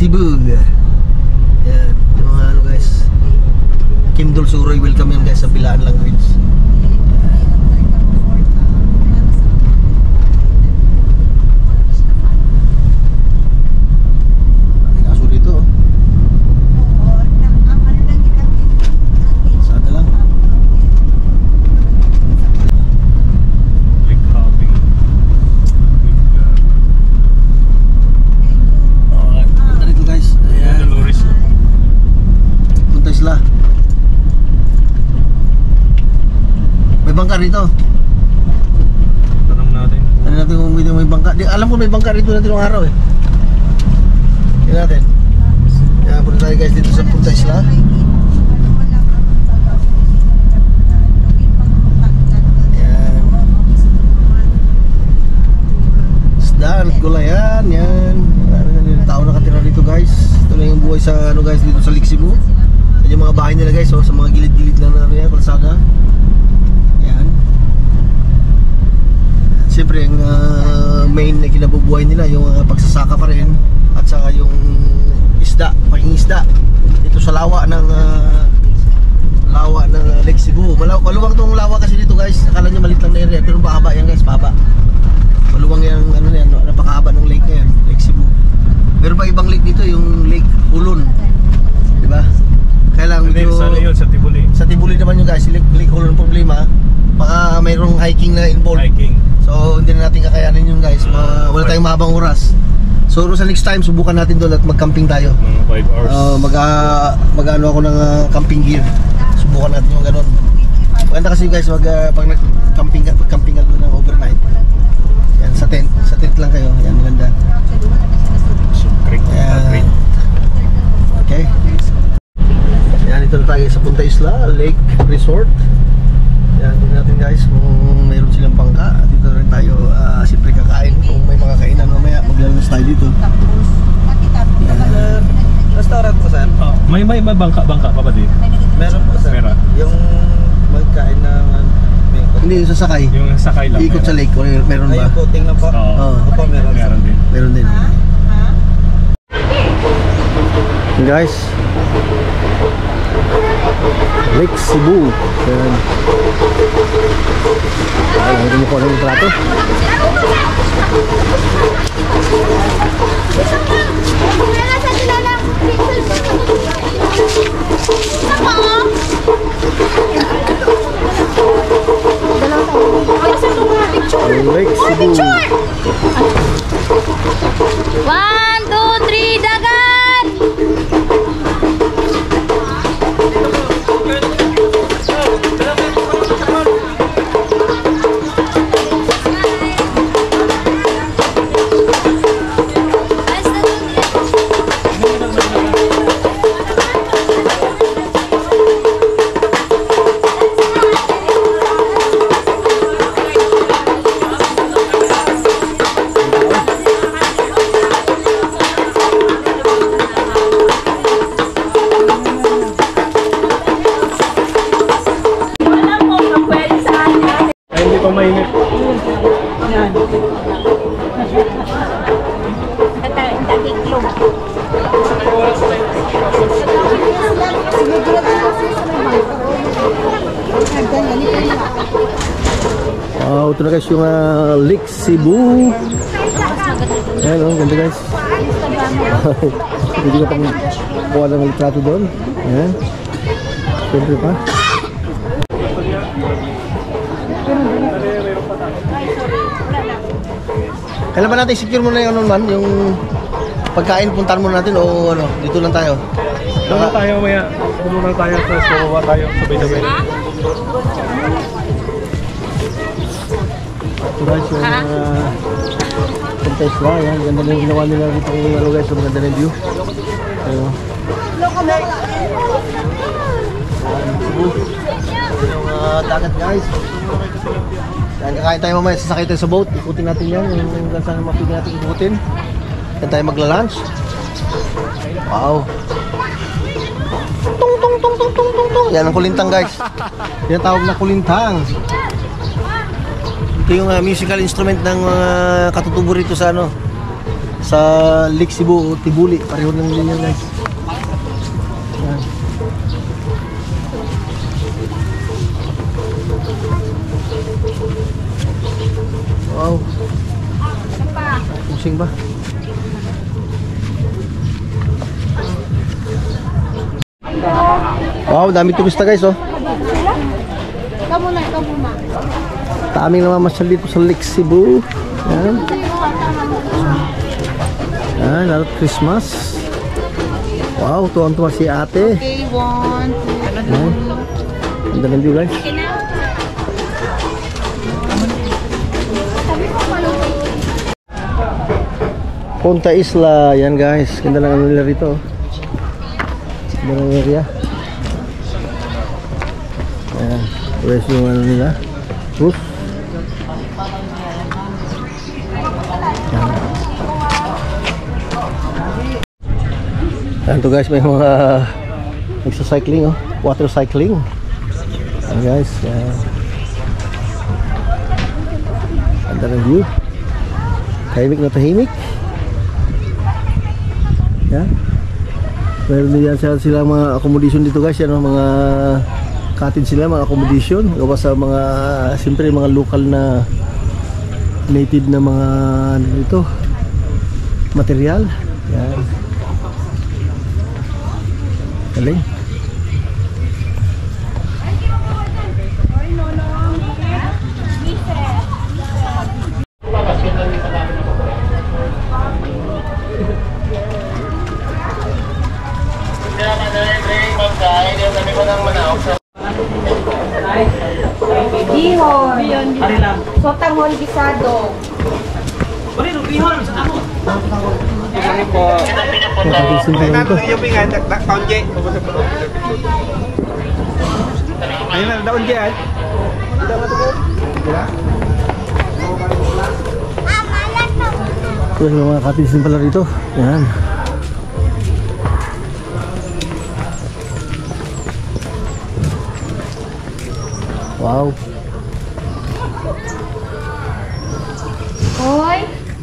Cebu. Yan, yung mga ano guys, Kim Dul Suroy, welcome yan guys sa Bilaan Language. Rito. Tanong natin. Tanong natin kung may bangka. Alam ko may bangka rito natin ng araw eh. Tingnan natin. Kaya punta tayo guys dito sa Punta Isla. Yan. Isdaan at gulayan. Yan. Maraming tao nakatira dito guys. Ito na yung buhay sa ano guys dito sa Lake Cebu. Yung mga bahay nila guys, oh, sa mga gilid-gilid lang na ano yan, kalsada. Siyempre ang main na kinabubuhay nila yung pagsasaka pa rin at saka yung isda, pangingisda dito sa lawa ng Lake Cebu. Maluwang tong lawa kasi dito guys. Akala nyo maliit lang na area pero mahaba yan guys, mahaba. Maluwang yung ano yan, napakahaba ng lake na yan, Lake Cebu. Pero pa ibang lake dito yung Lake Hulon, di ba? Kailangan medyo sa ano yun, sa Tibuli. Sa Tibuli naman yung guys, Lake Hulon problema. Baka mayroong hiking na involved. Hiking. So hindi na natin kakayanin yun guys. Wala tayong mahabang oras. So sa next time subukan natin doon at mag-camping tayo. 5 hours. Mag-ano ako ng camping gear. Subukan natin yung ganun. Maganda kasi guys pag nag-camping doon ng overnight. Yan sa tent lang kayo. Yan maganda. Yan. Okay. Yan, ito na tayo sa Punta Isla Lake Resort. Yan, tingnan natin guys kung mayroon silang bangka. Dito rin tayo siyempre kakain. Kung may mga kainan mamaya maglalabas tayo dito. Restaurant po sir? May bangka pa ba din? Meron po sir. Meron. Yung magkain na Hindi, yung sasakay. Yung sakay lang. Ikot sa lake, meron ba? ayun po, tingnan po. Oo. Opo, meron din. Meron din. Guys, Lake Cebu. Yan. Ayan, kumukuha ng plato. Lake Cebu. 1, 2, 3, dagat! Mainit. Ito na guys yung Lake Cebu. Ayan o, ganda guys. Hindi ka pang kuha ng litrato doon. Ayan. Siyempre pa. Kailan ba natin secure muna yung ano man, yung pagkain, puntahan muna natin o ano, dito lang tayo? Doon tayo maya. Pumunta tayo sa Suwa tayo, sabay-sabay. Ito guys yung Punta Isla, yan, ganda na yung ginawa nila dito yung ano guys, maganda na yung view. Ayun. Cebu. Yung dagat guys. Yan, kakain tayo mamaya, sasakay tayo sa boat. Ikutin natin yan, yung hanggang saan mapili natin ikutin. Yan tayo magla-lunch. Wow. Tung tung tung tung tung tung tung. Yan ang kulintang guys. Yan tawag na kulintang. Ito yung musical instrument ng mga katutubo rito sa ano, sa Lake Cebu, Tibuli, pareho lang din yan guys. Yan. Wow. Pusing ba? Wow, dami turista guys oh. Kamu na. Daming namamasyal dito sa Lake Cebu. Yan. Yan, lalo Christmas. Wow, tuwang-tuwa si ate. Okay, 1, 2, 3. Yan. Ganda ng view guys. Punta Isla, yan guys. Ganda lang ang nila rito. Ganda ng area. Ayan, where's yung ano nila? Roof. Ayan to guys, may mga nagsa-cycling oh. Water cycling. Ayan guys. Ganda ng view. Tahimik na tahimik. Yan. Meron din sila mga accommodation dito guys. Yan, mga cottage sila, mga accommodation. Gawa sa mga, siyempre mga local na native na mga ito, material. Yan. Galing. Bihon. Sotanghon gisado. Simple lang ito. Ayun na, daon dyan. Ito yung mga cottage din pala rito. Yan. Wow. Hoy.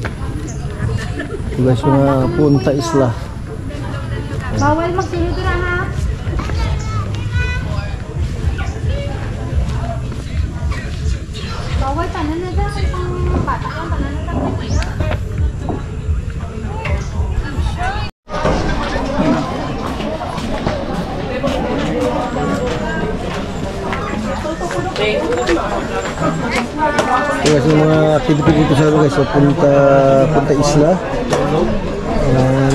Ito guys yung mga Punta Isla. Bawal magsunod na ha. Bawal tanan na dahil pang bata yung tanan na dahil. Ito guys yung mga activity dito sa guys. So, Punta Isla. Ayan.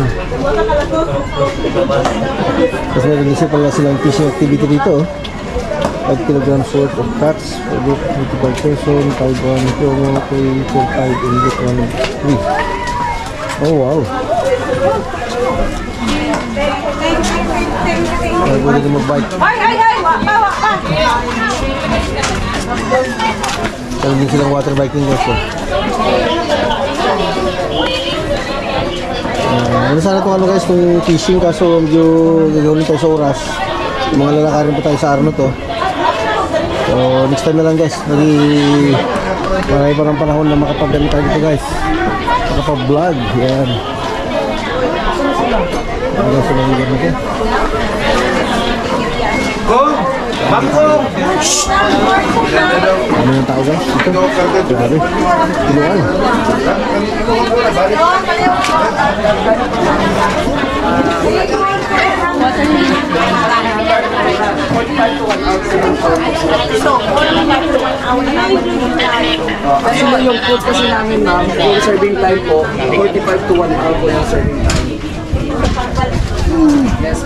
Kasi meron din pala silang fishing activity dito. 5 kilograms worth of catch for 85 person, 5 promo, 345 ingot 1 3. Oh wow. Pwede din mag-bike. Bawa pa. Meron din silang water biking guys. Ano sana itong ano guys, itong fishing, kaso medyo gagawin tayo sa oras. Mga lalakarin pa tayo sa araw na to. So next time na lang guys. Marami pa ng panahon na makapag-ganit tayo dito guys. Makapag-vlog. Yan. Hanggang sa mga ganito ko. Bangkong! Ano yung tao guys? Ito. Grabe. Tinuan. Kasi yung food kasi namin ma'am, yung serving time po, 45 to 1 hour po yung serving time. Yes,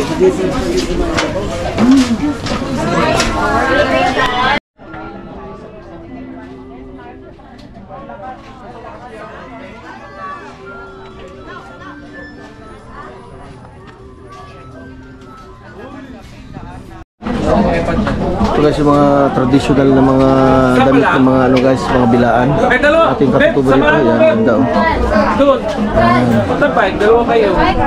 Ito guys yung mga traditional na mga damit ng mga ano guys, mga bilaan. Ating katutubo dito. Yan, ganda oh. Doon. Punta pa, dalawa kayo.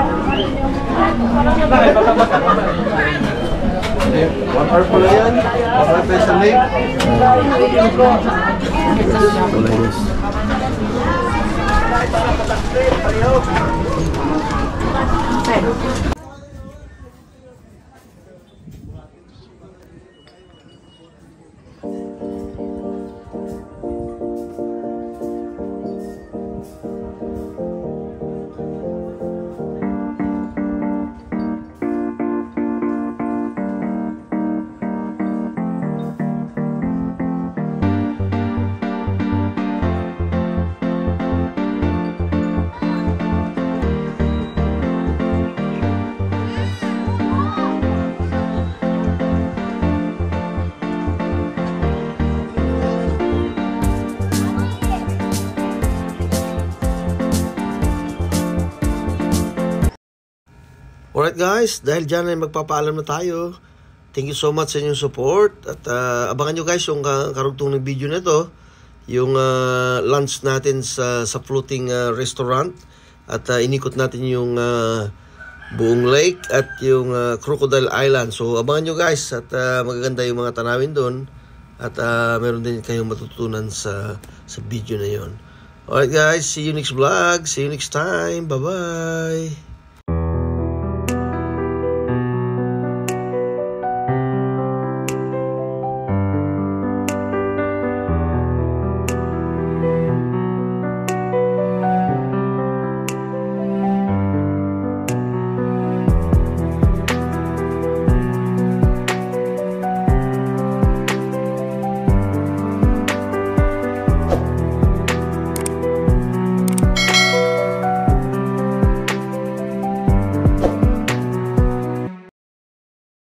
one hour pala yan. 1 peso a lake. Wala guys. Alright guys, dahil dyan ay magpapaalam na tayo. Thank you so much sa inyong support. At abangan nyo guys yung karugtong ng video na ito. Yung lunch natin sa floating restaurant. At inikot natin yung buong lake at yung Crocodile Island. So abangan nyo guys at magaganda yung mga tanawin doon. At meron din kayong matutunan sa video na yon. Alright guys, see you next vlog. See you next time. Bye bye.